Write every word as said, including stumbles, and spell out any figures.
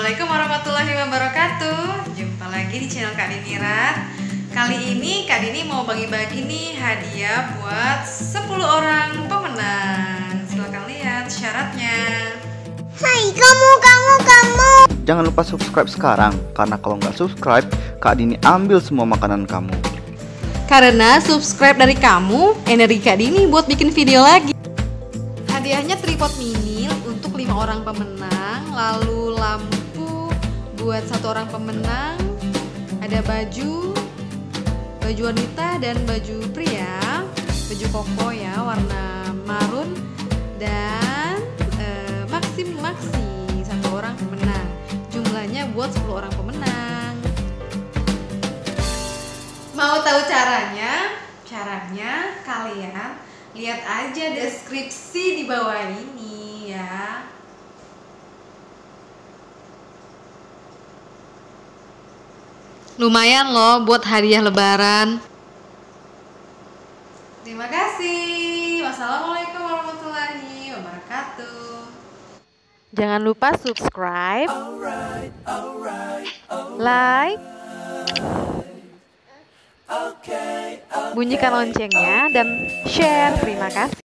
Assalamualaikum warahmatullahi wabarakatuh. Jumpa lagi di channel Kak Dini Rat. Kali ini Kak Dini mau bagi-bagi nih hadiah buat sepuluh orang pemenang. Silahkan lihat syaratnya. Hai kamu, kamu, kamu. Jangan lupa subscribe sekarang, karena kalau nggak subscribe, Kak Dini ambil semua makanan kamu. Karena subscribe dari kamu, energi Kak Dini buat bikin video lagi. Hadiahnya tripod mini untuk lima orang pemenang, lalu lampu buat satu orang pemenang, ada baju, baju wanita dan baju pria, baju koko ya warna marun, dan eh, maxi maxi satu orang pemenang. Jumlahnya buat sepuluh orang pemenang. Mau tahu caranya? Caranya kalian lihat aja deskripsi di bawah ini ya. Lumayan loh buat hadiah lebaran. Terima kasih. Wassalamualaikum warahmatullahi wabarakatuh. Jangan lupa subscribe, like, bunyikan loncengnya, dan share. Terima kasih.